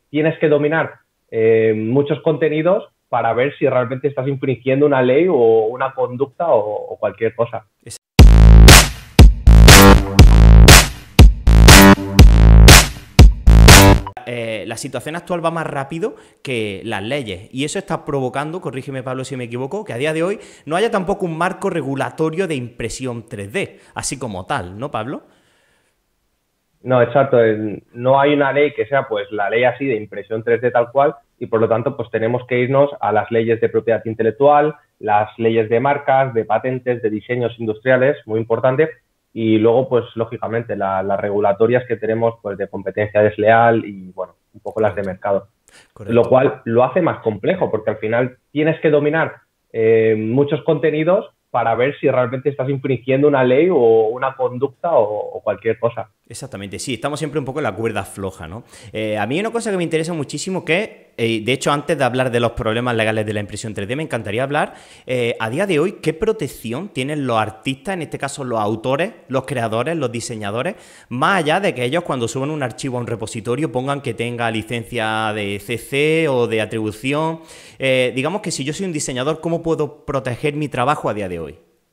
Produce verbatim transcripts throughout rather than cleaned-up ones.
tienes que dominar eh, muchos contenidos para ver si realmente estás infringiendo una ley o una conducta o, o cualquier cosa. Eh, la situación actual va más rápido que las leyes y eso está provocando, corrígeme Pablo si me equivoco, que a día de hoy no haya tampoco un marco regulatorio de impresión tres D, así como tal, ¿no, Pablo? No, exacto. No hay una ley que sea pues la ley así de impresión tres D tal cual y por lo tanto pues tenemos que irnos a las leyes de propiedad intelectual, las leyes de marcas, de patentes, de diseños industriales, muy importante, y luego pues lógicamente la, las regulatorias que tenemos pues de competencia desleal y bueno, un poco las de Correcto. mercado. Lo Correcto. cual lo hace más complejo porque al final tienes que dominar eh, muchos contenidos para ver si realmente estás infringiendo una ley o una conducta o, o cualquier cosa. Exactamente, sí, estamos siempre un poco en la cuerda floja, ¿no? Eh, a mí hay una cosa que me interesa muchísimo que, eh, de hecho, antes de hablar de los problemas legales de la impresión tres D, me encantaría hablar, eh, a día de hoy, ¿qué protección tienen los artistas, en este caso los autores, los creadores, los diseñadores, más allá de que ellos cuando suban un archivo a un repositorio pongan que tenga licencia de C C o de atribución? Eh, digamos que si yo soy un diseñador, ¿cómo puedo proteger mi trabajo a día de hoy?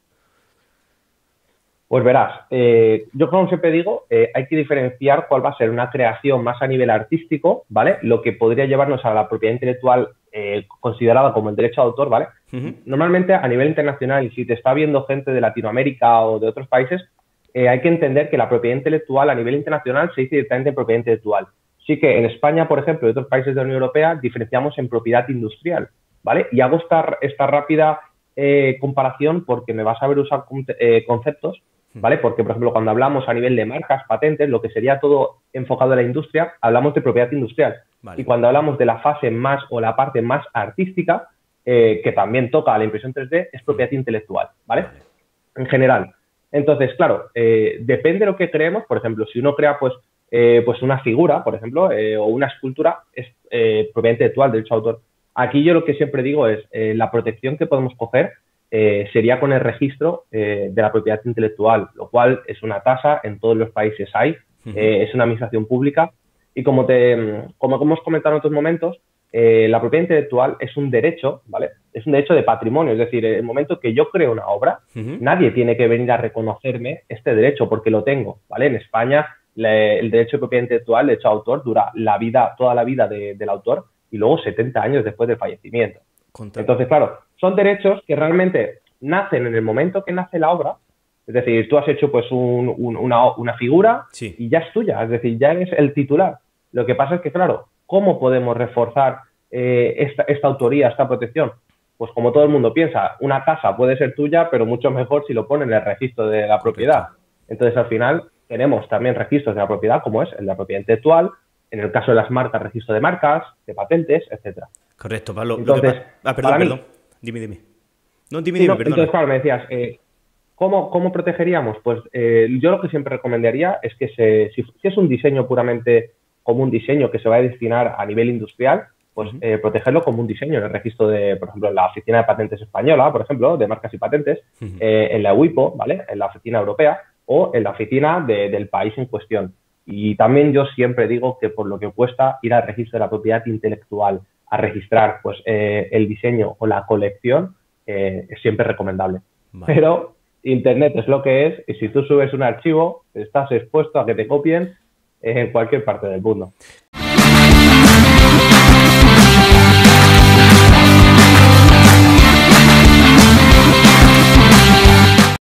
Pues verás, eh, yo como siempre digo, eh, hay que diferenciar cuál va a ser una creación más a nivel artístico, ¿vale? Lo que podría llevarnos a la propiedad intelectual eh, considerada como el derecho de autor, ¿vale? Uh-huh. Normalmente a nivel internacional, y si te está viendo gente de Latinoamérica o de otros países, eh, hay que entender que la propiedad intelectual a nivel internacional se dice directamente propiedad intelectual. Sí que en España, por ejemplo, y otros países de la Unión Europea, diferenciamos en propiedad industrial, ¿vale? Y hago esta, esta rápida eh, comparación porque me vas a ver usar eh, conceptos, ¿vale? Porque, por ejemplo, cuando hablamos a nivel de marcas, patentes, lo que sería todo enfocado a la industria, hablamos de propiedad industrial. Vale. Y cuando hablamos de la fase más o la parte más artística, eh, que también toca a la impresión tres D, es propiedad intelectual, ¿vale? Vale. En general. Entonces, claro, eh, depende de lo que creemos. Por ejemplo, si uno crea pues, eh, pues una figura, por ejemplo, eh, o una escultura, es eh, propiedad intelectual, derecho de autor. Aquí yo lo que siempre digo es eh, la protección que podemos coger Eh, sería con el registro eh, de la propiedad intelectual, lo cual es una tasa, en todos los países hay, eh, es una administración pública y como, te, como hemos comentado en otros momentos, eh, la propiedad intelectual es un derecho, ¿vale? Es un derecho de patrimonio, es decir, en el momento que yo creo una obra, uh-huh. nadie tiene que venir a reconocerme este derecho porque lo tengo, ¿vale? En España le, el derecho de propiedad intelectual, el derecho de autor, dura la vida, toda la vida de, del autor y luego setenta años después del fallecimiento. Contra. Entonces, claro, son derechos que realmente nacen en el momento que nace la obra. Es decir, tú has hecho pues un, un, una, una figura sí. y ya es tuya. Es decir, ya eres el titular. Lo que pasa es que, claro, ¿cómo podemos reforzar eh, esta, esta autoría, esta protección? Pues como todo el mundo piensa, una casa puede ser tuya, pero mucho mejor si lo pone en el registro de la propiedad. Entonces, al final, tenemos también registros de la propiedad, como es el de la propiedad intelectual, en el caso de las marcas, registro de marcas, de patentes, etcétera. Correcto, Pablo. Entonces, ah, perdón, para perdón. Mí, dime, dime. No, dime, sí, dime, no, perdón. Entonces, claro, me decías, eh, ¿cómo, ¿cómo protegeríamos? Pues eh, yo lo que siempre recomendaría es que se, si, si es un diseño puramente como un diseño que se va a destinar a nivel industrial, pues uh-huh. eh, protegerlo como un diseño en el registro de, por ejemplo, en la Oficina de Patentes Española, por ejemplo, de marcas y patentes, uh-huh. eh, en la U I P O, ¿vale? En la Oficina Europea o en la oficina de, del país en cuestión. Y también yo siempre digo que por lo que cuesta ir al registro de la propiedad intelectual a registrar pues eh, el diseño o la colección, eh, es siempre recomendable. Vale. Pero Internet es lo que es y si tú subes un archivo, estás expuesto a que te copien en cualquier parte del mundo.